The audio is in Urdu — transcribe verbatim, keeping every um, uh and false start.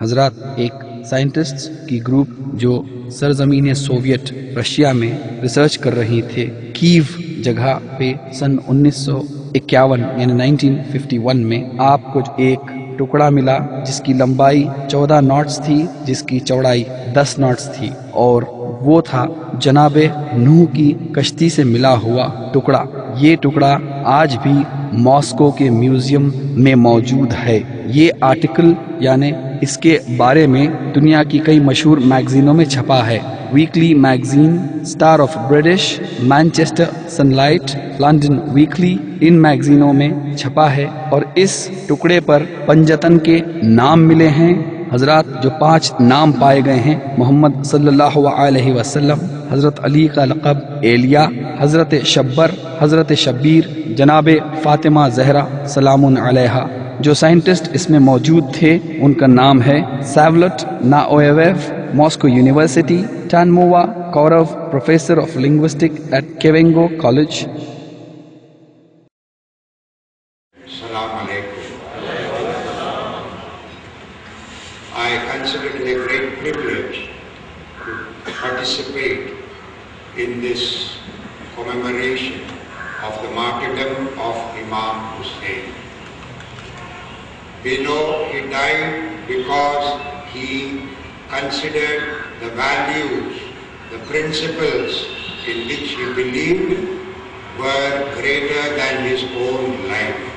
حضرات، ایک سائنٹسٹ کی گروپ جو سرزمین سوویت رشیا میں ریسرچ کر رہی تھے، کیو جگہ پہ، سن انیس سو اکیاون یعنی نائنٹین ففٹی ون میں آپ کو ایک ٹکڑا ملا جس کی لمبائی چودہ ناٹس تھی، جس کی چوڑائی دس ناٹس تھی، اور وہ تھا جناب نوح کی کشتی سے ملا ہوا ٹکڑا۔ یہ ٹکڑا آج بھی ماسکو کے میوزیم میں موجود ہے۔ یہ آرٹیکل یعنی اس کے بارے میں دنیا کی کئی مشہور میگزینوں میں چھپا ہے۔ Weekly magazine, Star of British, Manchester Sun Light, London Weekly, ان میگزینوں میں چھپا ہے، اور اس ٹکڑے پر پنجتن کے نام ملے ہیں۔ حضرات، جو پانچ نام پائے گئے ہیں: محمد صلی اللہ علیہ وسلم، حضرت علی کا لقب ایلیا، حضرت شبر، حضرت شبیر، جناب فاطمہ زہرا سلام علیہا۔ جو سائنٹسٹ اس میں موجود تھے ان کا نام ہے سیولٹ ناؤیویو، ماسکو یونیورسٹی، ٹانمووا کورو، پروفیسر آف لنگوسٹک ایٹ کیونگو college. Assalamu alaikum. I consider it a great privilege to participate in this commemoration of the martyrdom of Imam Hussein. We know he died because he considered the values, the principles in which he believed were greater than his own life.